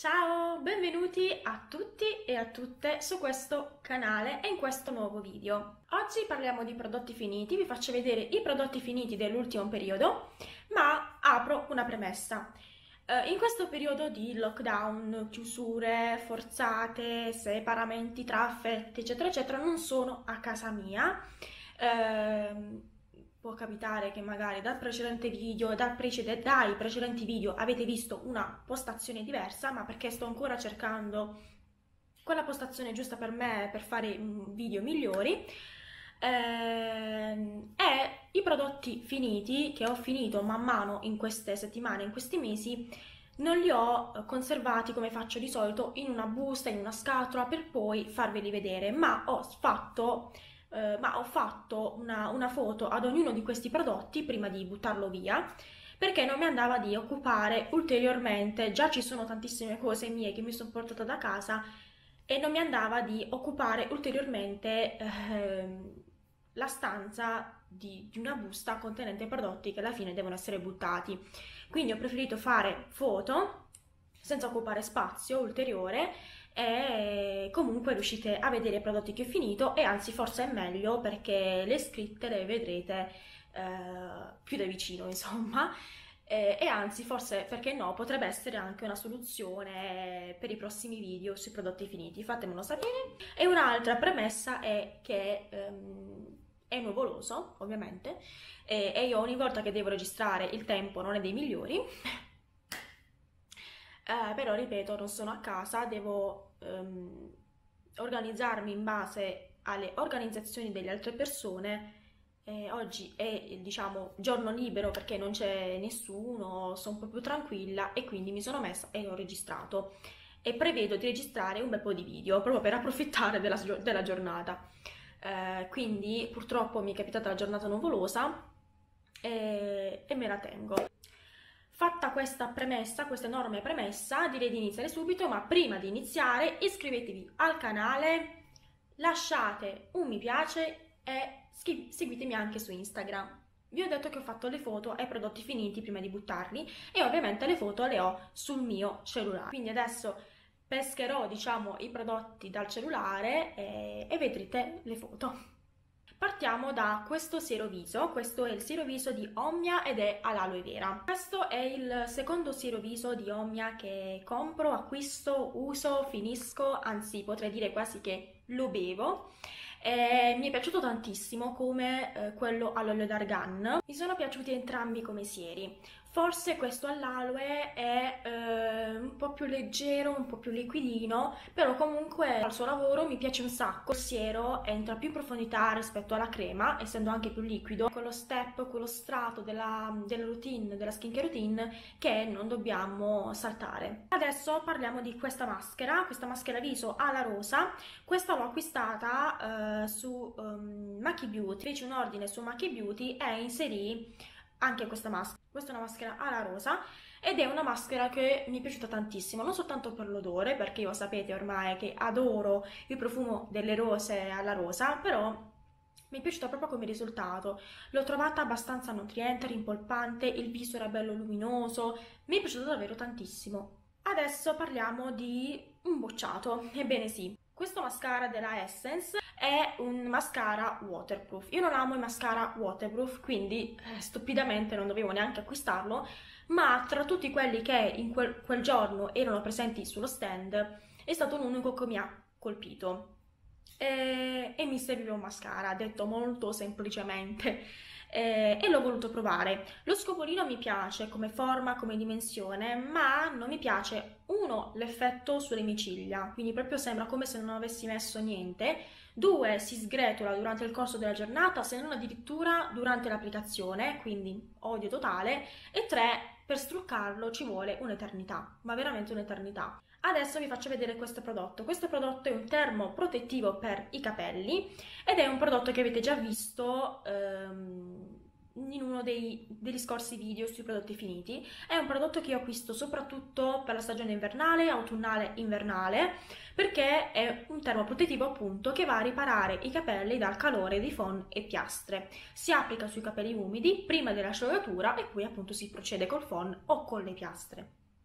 Ciao, benvenuti a tutti e a tutte su questo canale e in questo nuovo video. Oggi parliamo di prodotti finiti, vi faccio vedere i prodotti finiti dell'ultimo periodo, ma apro una premessa. In questo periodo di lockdown, chiusure forzate, separamenti tra affetti, eccetera, eccetera, non sono a casa mia. Può capitare che magari dai precedenti video avete visto una postazione diversa, ma perché sto ancora cercando quella postazione giusta per me per fare video migliori. E i prodotti finiti che ho finito man mano in queste settimane, in questi mesi, non li ho conservati come faccio di solito in una busta, in una scatola per poi farveli vedere, ma ho fatto una foto ad ognuno di questi prodotti prima di buttarlo via, perché non mi andava di occupare ulteriormente, già ci sono tantissime cose mie che mi sono portata da casa e non mi andava di occupare ulteriormente la stanza di una busta contenente prodotti che alla fine devono essere buttati. Quindi ho preferito fare foto senza occupare spazio ulteriore e comunque riuscite a vedere i prodotti che ho finito e anzi forse è meglio perché le scritte le vedrete più da vicino, insomma. E anzi forse, perché no, potrebbe essere anche una soluzione per i prossimi video sui prodotti finiti, fatemelo sapere. E un'altra premessa è che è nuvoloso, ovviamente, e io ogni volta che devo registrare il tempo non è dei migliori. Però ripeto, non sono a casa, devo organizzarmi in base alle organizzazioni delle altre persone. Oggi è, diciamo, giorno libero perché non c'è nessuno, sono un po' più tranquilla e quindi mi sono messa e ho registrato. E prevedo di registrare un bel po' di video proprio per approfittare della giornata. Quindi purtroppo mi è capitata la giornata nuvolosa e me la tengo. Fatta questa premessa, questa enorme premessa, direi di iniziare subito, ma prima di iniziare iscrivetevi al canale, lasciate un mi piace e seguitemi anche su Instagram. Vi ho detto che ho fatto le foto ai prodotti finiti prima di buttarli e ovviamente le foto le ho sul mio cellulare. Quindi adesso pescherò, diciamo, i prodotti dal cellulare e vedrete le foto. Partiamo da questo siero viso, questo è il siero viso di Omnia ed è all'aloe vera. Questo è il secondo siero viso di Omnia che compro, acquisto, uso, finisco, anzi potrei dire quasi che lo bevo. Mi è piaciuto tantissimo come quello all'olio d'argan, mi sono piaciuti entrambi come sieri. Forse questo all'aloe è un po' più leggero, un po' più liquidino, però comunque al suo lavoro mi piace un sacco. Il siero entra più in profondità rispetto alla crema, essendo anche più liquido, quello step, quello strato della routine, della skincare routine, che non dobbiamo saltare. Adesso parliamo di questa maschera viso alla rosa. Questa l'ho acquistata su Maki Beauty, feci un ordine su Maki Beauty e inserì anche questa maschera. Questa è una maschera alla rosa ed è una maschera che mi è piaciuta tantissimo, non soltanto per l'odore, perché io sapete ormai che adoro il profumo delle rose alla rosa, però mi è piaciuta proprio come risultato. L'ho trovata abbastanza nutriente, rimpolpante, il viso era bello luminoso, mi è piaciuto davvero tantissimo. Adesso parliamo di un bocciato, ebbene sì. Questo mascara della Essence è un mascara waterproof. Io non amo i mascara waterproof, quindi stupidamente non dovevo neanche acquistarlo, ma tra tutti quelli che in quel giorno erano presenti sullo stand è stato l'unico che mi ha colpito. E mi serviva un mascara, detto molto semplicemente. E l'ho voluto provare. Lo scopolino mi piace come forma, come dimensione, ma non mi piace, uno, l'effetto sulle mie ciglia, quindi proprio sembra come se non avessi messo niente. Due, si sgretola durante il corso della giornata, se non addirittura durante l'applicazione, quindi odio totale. E tre, per struccarlo ci vuole un'eternità, ma veramente un'eternità. Adesso vi faccio vedere questo prodotto. Questo prodotto è un termo protettivo per i capelli ed è un prodotto che avete già visto in uno degli scorsi video sui prodotti finiti. È un prodotto che io acquisto soprattutto per la stagione invernale, autunnale, invernale, perché è un termo protettivo appunto che va a riparare i capelli dal calore di phon e piastre. Si applica sui capelli umidi prima dell'asciugatura e poi appunto si procede col phon o con le piastre.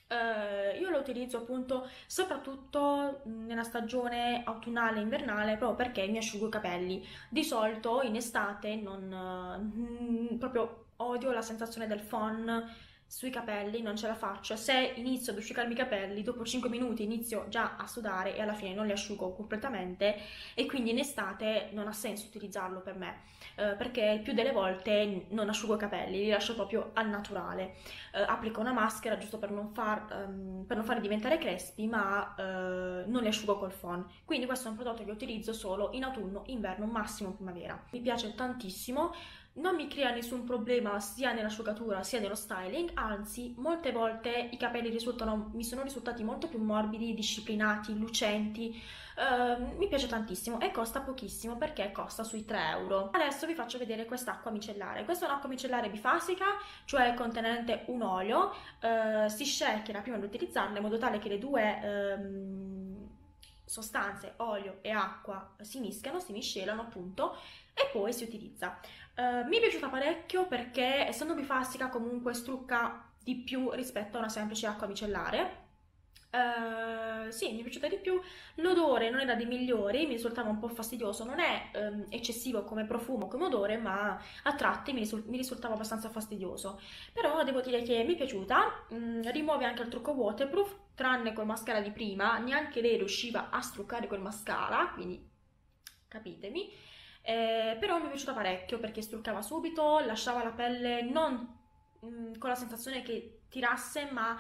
Io lo utilizzo appunto soprattutto nella stagione autunnale e invernale proprio perché mi asciugo i capelli. Di solito in estate proprio odio la sensazione del phon sui capelli, non ce la faccio. Se inizio ad asciugarmi i capelli, dopo 5 minuti inizio già a sudare e alla fine non li asciugo completamente e quindi in estate non ha senso utilizzarlo per me, perché il più delle volte non asciugo i capelli, li lascio proprio al naturale. Applico una maschera giusto per non farli diventare crespi, ma non li asciugo col phon. Quindi questo è un prodotto che utilizzo solo in autunno, inverno, massimo primavera. Mi piace tantissimo, non mi crea nessun problema sia nell'asciugatura sia nello styling, anzi molte volte i capelli mi sono risultati molto più morbidi, disciplinati, lucenti. Mi piace tantissimo e costa pochissimo perché costa sui 3 euro. Adesso vi faccio vedere quest'acqua micellare. Questa è un'acqua micellare bifasica, cioè contenente un olio. Si shakerà prima di utilizzarla in modo tale che le due sostanze, olio e acqua, si miscelano appunto e poi si utilizza. Mi è piaciuta parecchio perché essendo bifastica comunque strucca di più rispetto a una semplice acqua micellare. Sì, mi è piaciuta di più. L'odore non era dei migliori, mi risultava un po' fastidioso, non è eccessivo come profumo, come odore, ma a tratti mi risultava abbastanza fastidioso. Però devo dire che mi è piaciuta. Rimuove anche il trucco waterproof, tranne col mascara di prima, neanche lei riusciva a struccare col mascara, quindi capitemi. Però mi è piaciuta parecchio perché struccava subito, lasciava la pelle non con la sensazione che tirasse, ma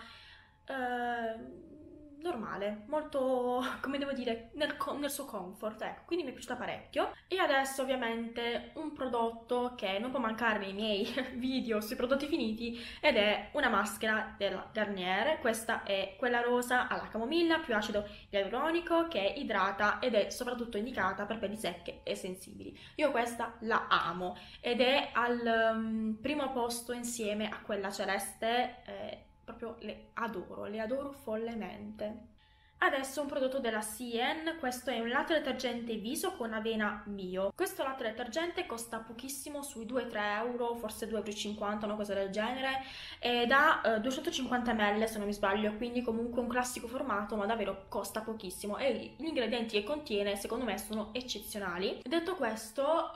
normale, molto, come devo dire, nel suo comfort, ecco, quindi mi è piaciuta parecchio. E adesso ovviamente un prodotto che non può mancare nei miei video sui prodotti finiti ed è una maschera della Garnier. Questa è quella rosa alla camomilla più acido ialuronico che idrata ed è soprattutto indicata per pelli secche e sensibili. Io questa la amo ed è al primo posto insieme a quella celeste, proprio le adoro follemente. Adesso un prodotto della Sien, questo è un latte detergente viso con avena bio. Questo latte detergente costa pochissimo, sui 2-3 euro, forse 2,50 euro, una cosa del genere, ed ha 250 ml se non mi sbaglio, quindi comunque un classico formato, ma davvero costa pochissimo e gli ingredienti che contiene secondo me sono eccezionali. Detto questo,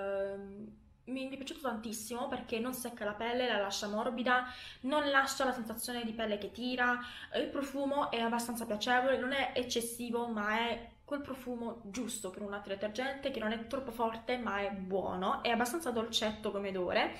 mi è piaciuto tantissimo perché non secca la pelle, la lascia morbida, non lascia la sensazione di pelle che tira, il profumo è abbastanza piacevole, non è eccessivo ma è quel profumo giusto per un latte detergente che non è troppo forte ma è buono, è abbastanza dolcetto come odore.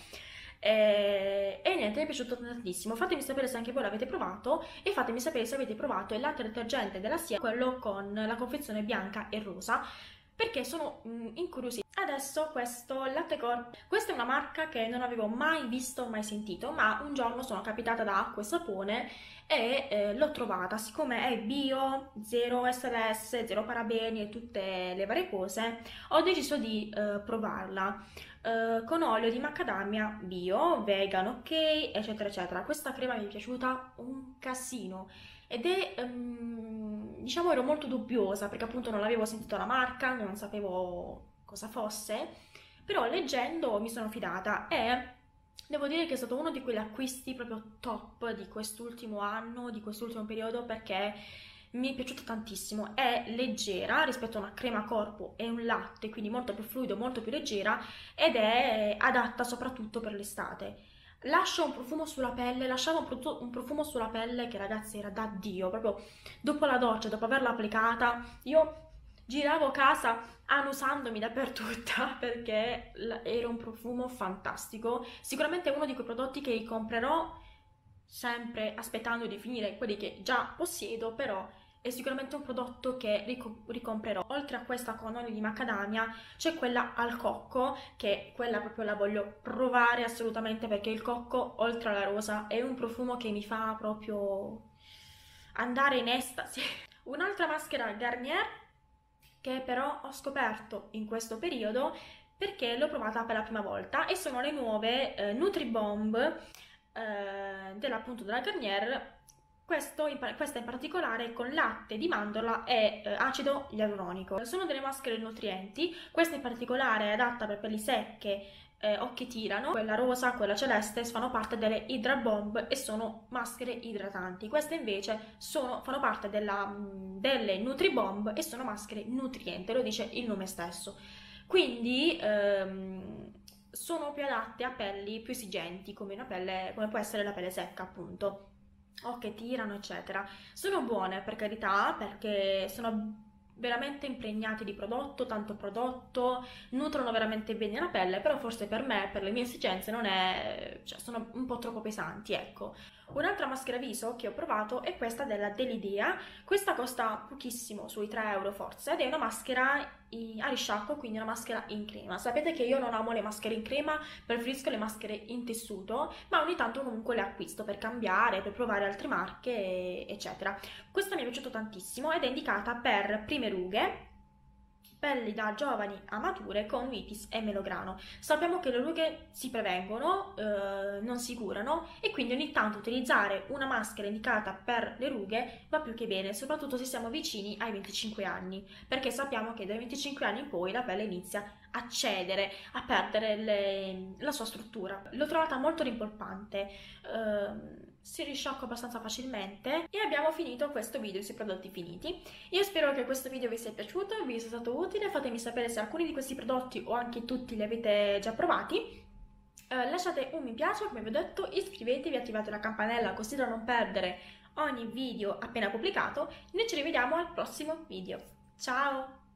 E niente, mi è piaciuto tantissimo. Fatemi sapere se anche voi l'avete provato e fatemi sapere se avete provato il latte detergente della Sia, quello con la confezione bianca e rosa, perché sono incuriosita. Adesso questo Latte Corp, questa è una marca che non avevo mai visto, mai sentito, ma un giorno sono capitata da acqua e sapone e l'ho trovata. Siccome è bio, zero SLS, zero parabeni e tutte le varie cose, ho deciso di provarla. Con olio di macadamia bio, vegan, ok, eccetera eccetera. Questa crema mi è piaciuta un casino ed è, diciamo, ero molto dubbiosa perché appunto non avevo sentito la marca, non sapevo cosa fosse, però leggendo mi sono fidata e devo dire che è stato uno di quegli acquisti proprio top di quest'ultimo anno, di quest'ultimo periodo, perché mi è piaciuta tantissimo. È leggera rispetto a una crema corpo e un latte, quindi molto più fluido, molto più leggera ed è adatta soprattutto per l'estate. Lascia un profumo sulla pelle, lasciava un profumo sulla pelle che ragazzi era da Dio, proprio dopo la doccia, dopo averla applicata, io giravo casa annusandomi dappertutto perché era un profumo fantastico. Sicuramente è uno di quei prodotti che comprerò sempre aspettando di finire quelli che già possiedo, però è sicuramente un prodotto che ricomprerò. Oltre a questa con olio di macadamia c'è quella al cocco, che quella proprio la voglio provare assolutamente perché il cocco, oltre alla rosa, è un profumo che mi fa proprio andare in estasi. Un'altra maschera Garnier che però ho scoperto in questo periodo perché l'ho provata per la prima volta e sono le nuove Nutribomb appunto della Garnier. Questa in particolare con latte di mandorla e acido ialuronico. Sono delle maschere nutrienti, questa in particolare è adatta per pelli secche, o che tirano, quella rosa, quella celeste, fanno parte delle Hydra Bomb e sono maschere idratanti. Queste invece fanno parte delle Nutri Bomb e sono maschere nutriente, lo dice il nome stesso. Quindi sono più adatte a pelli più esigenti, come come può essere la pelle secca, appunto, o che tirano, eccetera. Sono buone, per carità, perché sono veramente impregnate di prodotto, tanto prodotto, nutrono veramente bene la pelle, però forse per me, per le mie esigenze, non è, cioè, sono un po' troppo pesanti, ecco. Un'altra maschera viso che ho provato è questa della Delidea. Questa costa pochissimo, sui 3 euro forse, ed è una maschera a risciacquo, quindi una maschera in crema. Sapete che io non amo le maschere in crema, preferisco le maschere in tessuto, ma ogni tanto comunque le acquisto per cambiare, per provare altre marche, eccetera. Questa mi è piaciuta tantissimo ed è indicata per prime rughe, pelli da giovani a mature con vitis e melograno. Sappiamo che le rughe si prevengono, non si curano, e quindi ogni tanto utilizzare una maschera indicata per le rughe va più che bene, soprattutto se siamo vicini ai 25 anni, perché sappiamo che dai 25 anni in poi la pelle inizia a cedere, a perdere la sua struttura. L'ho trovata molto rimpolpante, si risciacqua abbastanza facilmente, e abbiamo finito questo video sui prodotti finiti. Io spero che questo video vi sia piaciuto, vi sia stato utile. Fatemi sapere se alcuni di questi prodotti o anche tutti li avete già provati. Lasciate un mi piace, come vi ho detto, iscrivetevi, attivate la campanella così da non perdere ogni video appena pubblicato. Noi ci rivediamo al prossimo video. Ciao!